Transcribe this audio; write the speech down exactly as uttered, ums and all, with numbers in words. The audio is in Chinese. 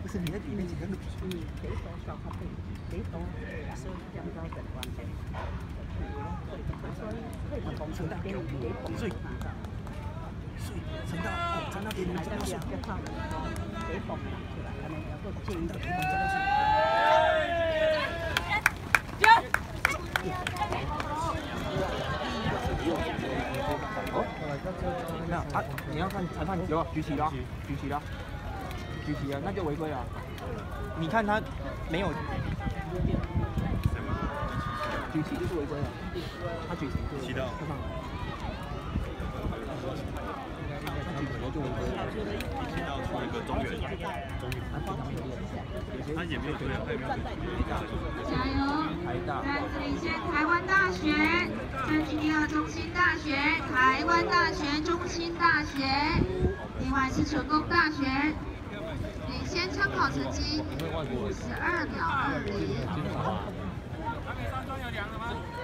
不是你在里面几个路？ 嗯，几多小咖啡，几多所以将到的关系。所以可以讲出来，给你给捧出来。 所以陈大哦，陈大给你们这么说。 给捧出来，安尼有个建议。 哦，那啊，你要看裁判有举起了，举起了，举起了，那就违规了。你看他没有举起就是违规了，他举起就起到。他举起了就违规了。 一到出一个中远，中远，他也没有对啊，他也没有对。 加油！再次领先台湾大学，争取第二中兴大学、台湾大学、中兴大学，另外是成功大学，领先参考成绩五十二秒二零。 他比上周有凉了吗？